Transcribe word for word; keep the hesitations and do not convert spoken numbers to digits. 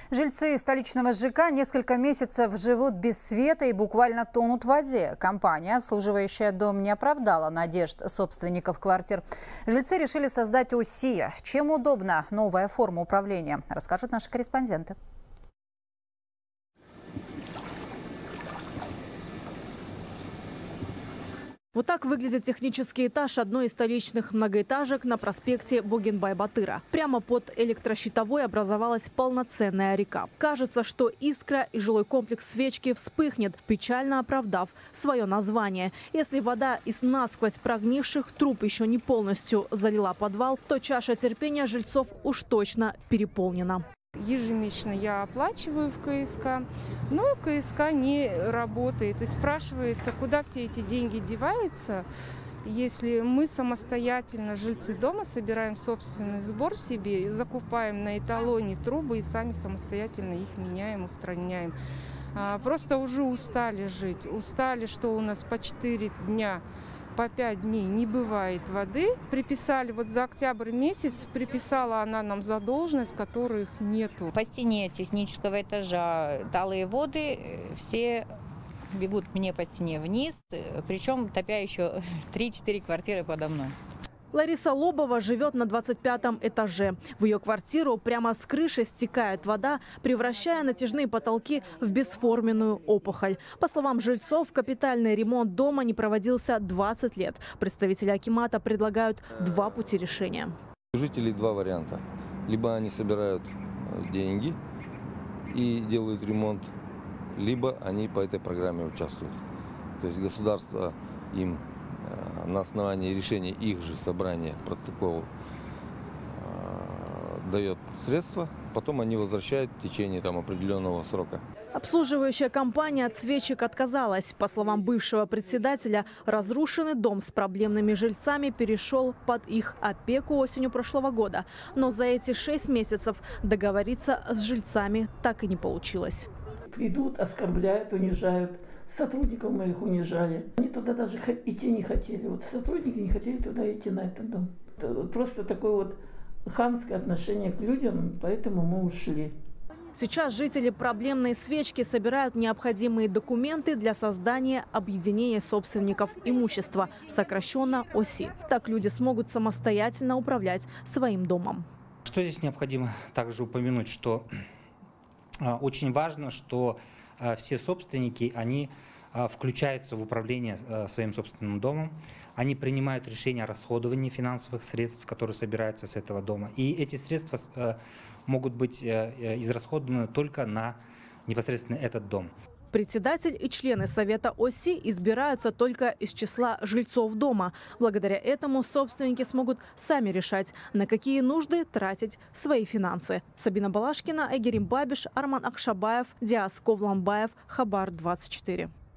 Жильцы столичного ЖК несколько месяцев живут без света и буквально тонут в воде. Компания, обслуживающая дом, не оправдала надежд собственников квартир. Жильцы решили создать ОСИ. Чем удобна новая форма управления, расскажут наши корреспонденты. Вот так выглядит технический этаж одной из столичных многоэтажек на проспекте Богенбай-Батыра. Прямо под электрощитовой образовалась полноценная река. Кажется, что искра и жилой комплекс свечки вспыхнет, печально оправдав свое название. Если вода из насквозь прогнивших труб еще не полностью залила подвал, то чаша терпения жильцов уж точно переполнена. Ежемесячно я оплачиваю в КСК, но КСК не работает. И спрашивается, куда все эти деньги деваются, если мы самостоятельно, жильцы дома, собираем собственный сбор себе, закупаем на эталоне трубы и сами самостоятельно их меняем, устраняем. Просто уже устали жить, устали, что у нас по четыре дня, по пять дней не бывает воды. Приписали вот за октябрь месяц, приписала она нам задолженность, которых нету. По стене технического этажа талые воды все бегут мне по стене вниз, причем топя еще три-четыре квартиры подо мной. Лариса Лобова живет на двадцать пятом этаже. В ее квартиру прямо с крыши стекает вода, превращая натяжные потолки в бесформенную опухоль. По словам жильцов, капитальный ремонт дома не проводился двадцать лет. Представители акимата предлагают два пути решения. У жителей два варианта. Либо они собирают деньги и делают ремонт, либо они по этой программе участвуют. То есть государство им на основании решения их же собрания протокол э, дает средства, потом они возвращают в течение там, определенного срока. Обслуживающая компания от свечек отказалась. По словам бывшего председателя, разрушенный дом с проблемными жильцами перешел под их опеку осенью прошлого года. Но за эти шесть месяцев договориться с жильцами так и не получилось. Идут, оскорбляют, унижают. Сотрудников моих унижали. Они туда даже идти не хотели. Вот сотрудники не хотели туда идти, на этот дом. Это просто такое вот хамское отношение к людям, поэтому мы ушли. Сейчас жители проблемной свечки собирают необходимые документы для создания объединения собственников имущества, сокращенно ОСИ. Так люди смогут самостоятельно управлять своим домом. Что здесь необходимо также упомянуть, что очень важно, что все собственники, они включаются в управление своим собственным домом, они принимают решения о расходовании финансовых средств, которые собираются с этого дома. И эти средства могут быть израсходованы только на непосредственно этот дом. Председатель и члены совета ОСИ избираются только из числа жильцов дома. Благодаря этому собственники смогут сами решать, на какие нужды тратить свои финансы. Сабина Балашкина, Айгерим Бабиш, Арман Акшабаев, Диас Ковламбаев, Хабар двадцать четыре.